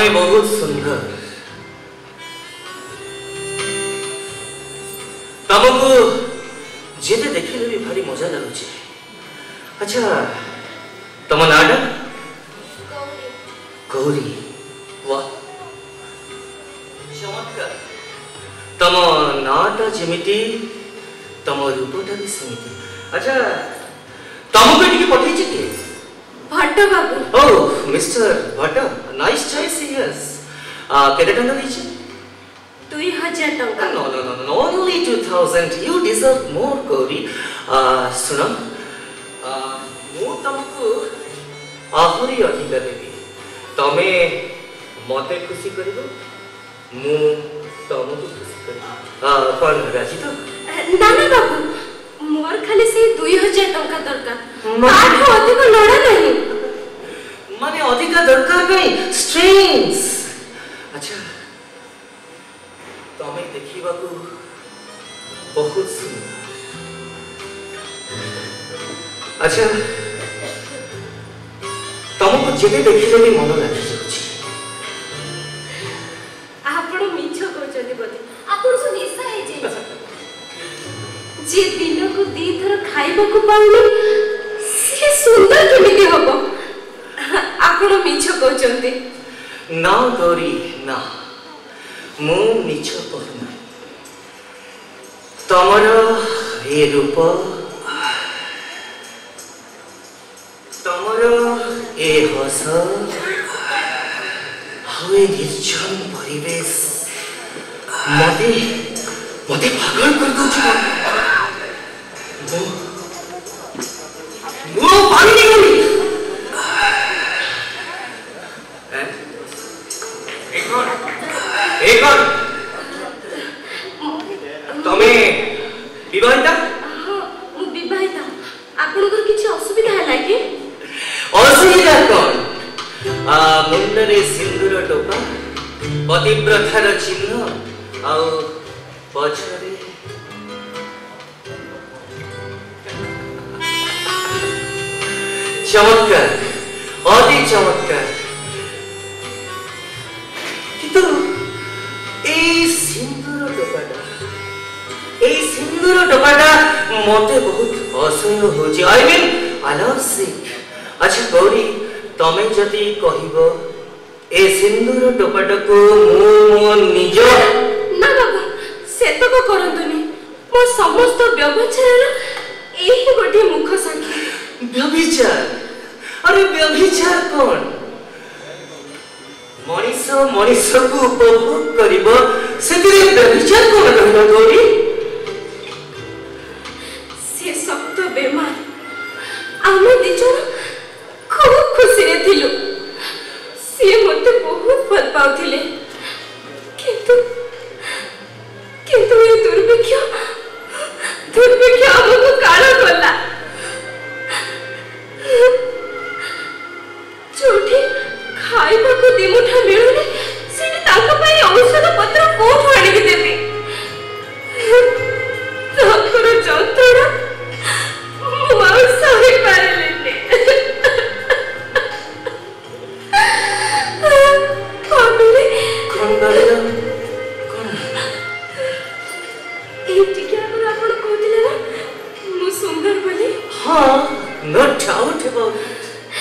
बहुत सुंदर तुमको जेते देखिले भी भारी मजा लगुचे। अच्छा तुम नाटा गौरी वाह चमत्कार तुम नाटा जेमिति तुम रूपटा भी सेमिति। अच्छा तुमको टिके पठेइ के भट्ट बाबू। Oh mister Bhatt nice choice yes केते टंका दीचे 2000 टंका। No, only 2000. You deserve more, Gauri. सुनो, मु तुमको आहुरी अधिक देवी। तमे मते खुशी करिबो, मु तुमको खुशी करिबो। कौन राजी तो? ना ना बाबू, मोर खाली से 2000 टंका दरकार। आठ अधिक लड़ा नहीं। माने अधिक दरकार नहीं, स्ट्रिंग्स। अच्छा तमें देखा बहुत सुंदर। अच्छा तुमको जेते देखिले भी मन लागी जाउची। आपण मिछ कहउछथि बदे आपण सो निशा हे जे दिन को दी थर खाइबा को पाउनी से सुंदर केमिति हबो। आपण मिछ कहउछथि ना गौरी ना मु मिछ कहना तमर ए रूप तमर ए हस हवे निर्जन परिवेश मते मते पागल कर दोछ। मु पानी नहीं गली एक और तमे विवाहिता? हां मु विवाहिता। आपनकर किछ असुविधा हला कि? असुविधा कोन मुंडरे सिंदूर टोपा पतिव्रतार चिन्ह आ पछरे चमत्कार अति चमत्कार। किंतु सिंदूर टोपाटा मते बहुत असह्य होची। आई मीन अलसिक। अच्छा गौरी तमे जति कहिबो ए सिंदूर टोपाटा को मो निज ना बाबू सेतक करंतुनी मो समस्त व्यभिचार एही गोटे मुख साखी। व्यभिचार? अरे व्यभिचार कोन? मनीष को उपभोग करिबो सेतिरे व्यभिचार कोन कहलो गौरी? से सप्त बेमार आमे दिजन खूब खुशी रे थिलु। से मते बहुत भल पाउथिले किंतु ये दुर्भिक्ष हमको काला गला। जोठी खाइबा को दिमुठा मिलुने सेठी ताका पई औषध पत्र कोठ आनी के देबी। ताकर जंत्रणा मु सही पारलेनी। कमिले कोन बाला कोन ए टिकिया को आपण कहतिले ना मु सुंदर बोली। हां नो डाउट अबाउट इट।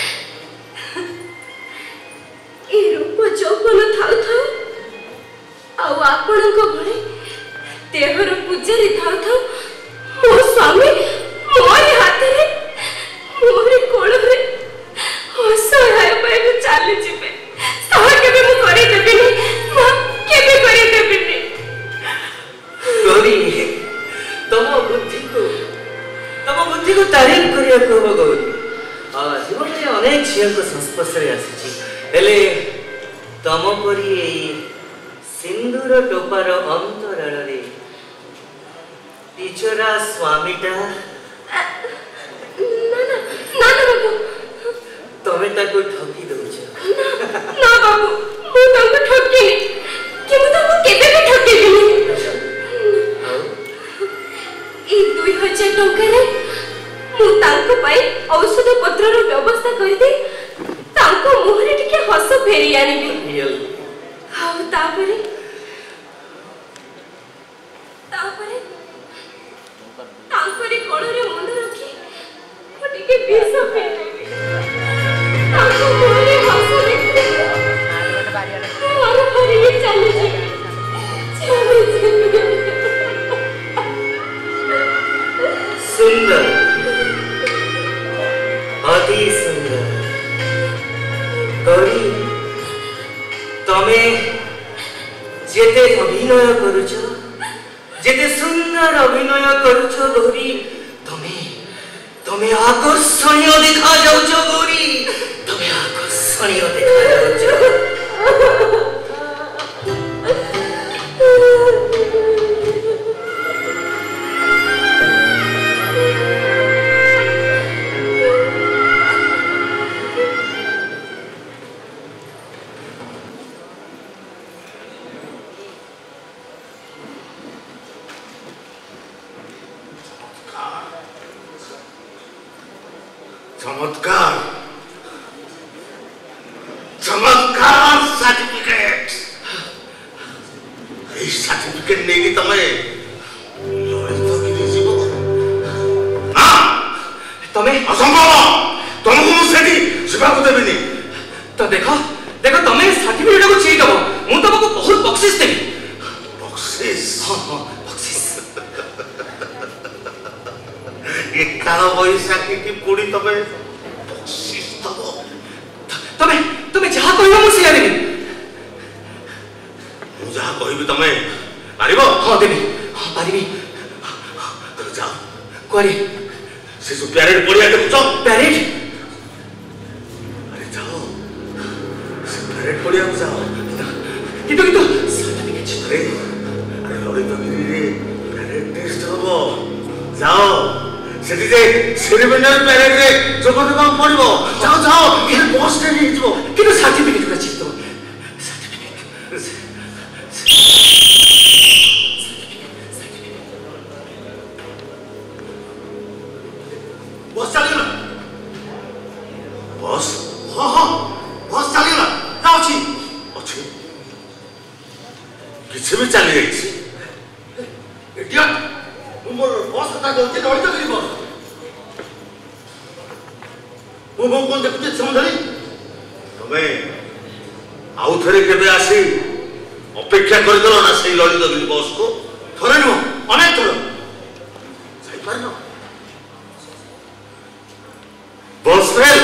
ए रूप चौपन थाउ थाउ आउ आपणको भले देहर पूजारी थाउ थाउ मो स्वामी मोरी हाथे मोरी कोळरे असहाय पाए चाली जिबे ताहा केबे मु करि देबिनी ना केबे करि देबिनी। गौरी तम बुद्धि को तारीफ करिया को गौरी। जीवन में अनेक झील को संस्पर्श रे आसी हेले तम परी सिंदूर टोपार अंतराल रे टीचरा स्वामीटा ना ना ना बाबू तमे ताको ठकी दउछ। ना बाबू मु ताको ठकीनी कि मु ताको केबे भी ठकीबिनी। ई 2000 टंका रे मु ताको पई औषध पत्र रो व्यवस्था कर दे ताको मुहरे टिके हस फेरी आनिबी। ଆଉ ତାପରେ ତାପରେ ତାଙ୍କରି କୋଳରେ ମୁଣ୍ଡ ରଖି ମୁଁ ଟିକେ ବିଷ ପିଇଦେବି। ତାଙ୍କ ମୁହଁରେ ହସ ଦେଖିଦେବି। ମୋର ହରିକି ଚାଲିଯିବି। सुंदर, अति सुंदर। गौरी, तमे जेते अभिनय करुछ, जेते सुंदर अभिनय करुछ गौरी, तमे आकर्षणीय देखा जाउछ गौरी, तमे आकर्षणीय देखा जाउछ। चमत्कार, चमत्कार सर्टिफिकेट। ये सर्टिफिकेट नहीं तमे ललितगिरी जीव ना तमे असंभव। तुमको मुझे शिवा को देबी नहीं। तो देखो देखो तमे सर्टिफिकेट को चेक दबो, मु तुमको बहुत बख्शिश देबी। बख्शिश? हां हां बख्शिश। ये काला बैसाखी की पूरी तमे बख्शिश दबो। तमे जहा कहबो मु सिया देबी। मु जहा कहबी तमे पारिबो? हां देबी, हां पारिबी। तो जाओ कोरी से जो पैरेड पड़िया देखो। पैरेड? अरे जाओ से पैरेड पड़िया को जाओ। कितो सर्टिफिकेट अरे अरे ललितगिरी रे पैरेड टेस्ट हबो। जाओ सेठी जे सेरेमोनियल पैरेड रे जोगो देबा पड़िबो। जाओ जाओ ये पोस्ट रे नहीं जीवो। कितो सर्टिफिकेट को चेक दबो। बस चलियो ना। बस? हाँ हाँ बस चलियो ना। ना अच्छी अच्छी किसी भी चली गई थी। इडियट, मोर बस कथा कहते ललितगिरी बस। मो कौन देखुचे समझली? तमे आउ थरे केबे आसी अपेक्षा कर दलो ना सेई ललितगिरी बस को? थरे नु अनेक थर जाई पारनो। बस फेल,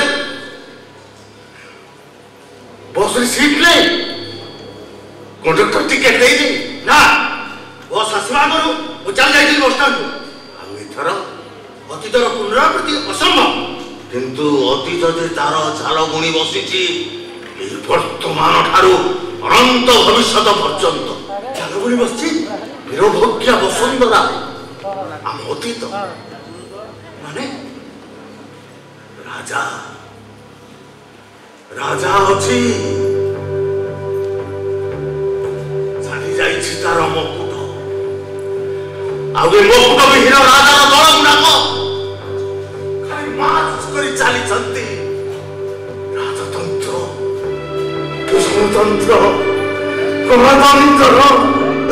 बस रे सीट ले कंडक्टर टिकट दे दे ना। बस आसवा करू ओ चल जाई बस स्टैंड को। आ इथर अतीतर पुनरावृत्ति असंभव। किंतु अतीत जे तार झाल गुणी बसिछि ए वर्तमान ठारू अनंत भविष्यत पर्यंत झाल गुणी बसिछि। वीरभोग्य वसुंधरा आम अतीत माने राजा राजा अछि जानी जाइछि तार मुकुट। आगे मुकुट विहीन राजा दल गुड़ाक खाली मार्च करी चाली छंती। राजतंत्र कुसुमतंत्र गणतंत्र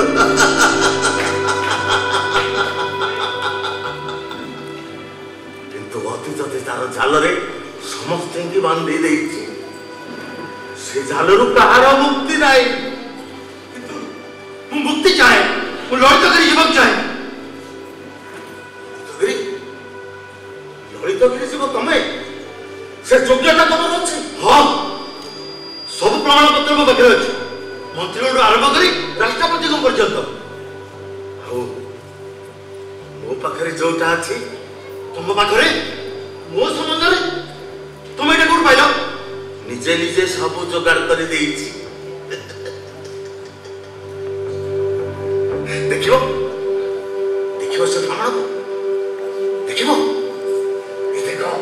किंतु अतीत तार झाल रे समस्त की बांधी देइछि। से झालरू कहार मुक्ति नाही। किंतु मु मुक्ति चाहे, मु ललितगिरी जीवक चाहे। ललितगिरी जीव तमे से योग्यता तमर अछि? हां सब प्रमाण पत्र मो पाखरे अछि। मंत्री आरंभ करी राष्ट्रपति पर्यंत। मो पाखरे जोटा अछि तुम पाखरे मो संबंध रे तुम एटा कोड पाइलो? निजे निजे सब जोगाड़ करी देइछि। देखियो देखियो से प्रमाण को देखियो। ये देखो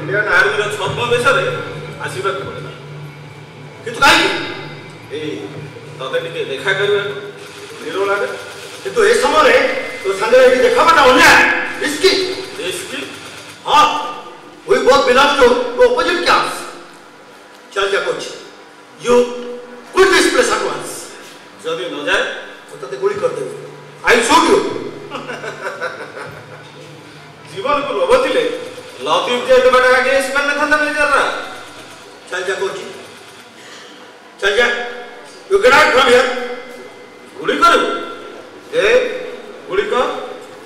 इंडियन आर्मी छद्मवेश आसवाक पड़ा किंतु कहीं तते टे देखा करवा लगे किंतु ए समय तो संगे देखाटा अन्याय रिस्की रिस्की हाँ we both belong to opposite camps. चल जा coach you quit this place at once. जदि न जाए तो ते गोली कर देबे I will shoot you. जीवन को लोभथिले लतीफ जे बड़ा आगे इसमें न था मेजर रा चल जा कोच चल जा you get out from here. गुली कर ए गुली कर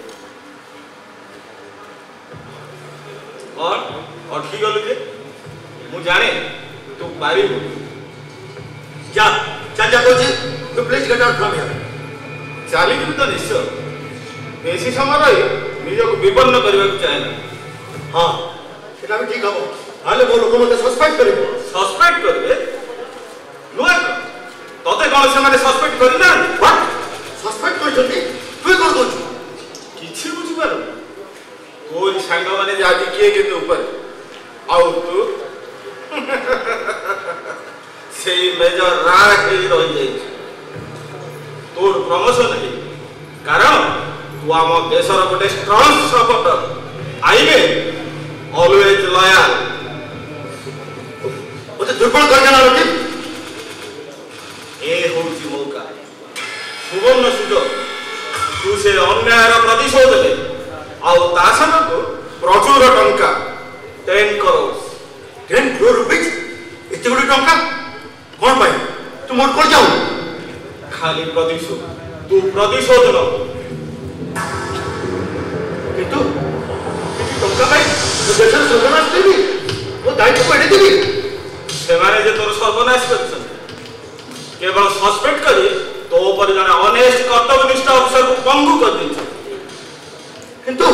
और ठीक गलु जे मु जाने तू पारी जा चल जा coach you please get out from here. चाली कि तो निश्चय बेसी समय रही निज को विपन्न करबा चाहे ना हां सेटा भी ठीक हबो हाले मो लोक मते सस्पेक्ट करबे नुआ तते कोन से माने सस्पेक्ट करि ना व्हाट सस्पेक्ट कर जल्दी तू कर दो किछि बुझ पारो कोई सांग माने जाति किए के ऊपर आउ तू से मेजर राख ही रह जाई तोर प्रमोशन है कारण तू आम देशर गोटे स्ट्रॉन्ग सपोर्टर आईबे ऑलवेज लॉयल ओते दुर्बल कर देना रखी ए होची मौका सुवर्ण सुजोग तू से अन्यायर प्रतिशोध ले आउ तासन को प्रचुर टंका 10 करोड़ रुपीज इतने गुडी टंका कौन पाई तू मोट कर जाऊ खाली प्रतिशोध तू प्रतिशोध न किंतु टंका पाई तो देशर सर्वनाश देबी वो दायित्व को एडे देबी से माने जे तोर सर्वनाश करछन केवल सस्पेक्ट करी तो ऊपर जने ऑनेस्ट कर्तव्यनिष्ठ अफसर को पंगु कर दी किंतु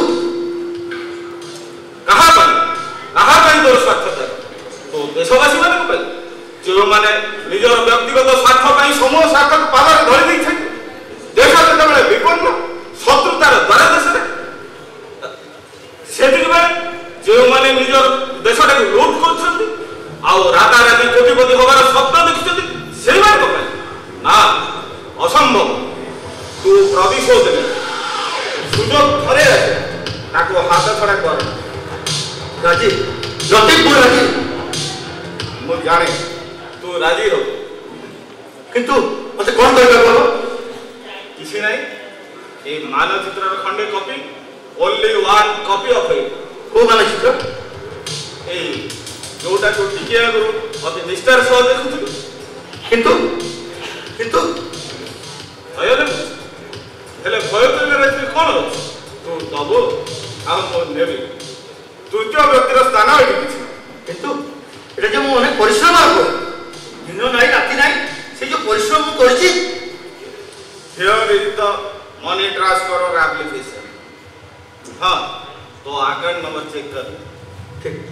कहा पर तोर स्वार्थ था तो देशवासी माने को पाई जो माने निजर व्यक्तिगत स्वार्थ पाई समूह स्वार्थ को पावर धरि दै छै देश जते बेले विपन्न शत्रुतार द्वारा देश सेति बेले जो माने निजर देशटा को लूट करछथि आ राताराती कोटिपति होबार स्वप्न देखछथि सेई माने को पाई ना असंभव तू प्रतिशोध ले सुजोग थरे आछे ताको हाथ छड़ा कर राजी लतीफ को राजी मु जाने तू राजी हो किंतु मते कोन करबा बोलो किसी नहीं ए मानचित्र खंडे copy only one copy of it को मानचित्र ए जोटा को टिके गुरु अति निष्ठार सह देखुथु किंतु किंतु अयले हेले भय करले रहती कोन तू दबो आ मो नेबी तृतीय व्यक्तिर स्थान एठी किंतु एटा जे मो अनेक परिश्रम आको दिन नाई राति नाई से जो परिश्रम मु करछि here is the money transfer और एप्लीकेशन हां तो अकाउंट नंबर चेक कर ठीक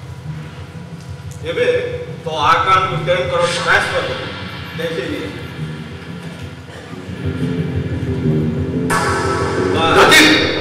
एबे तो अकाउंट को 10 करोड़ ट्रांसफर कर देखिए लतीफ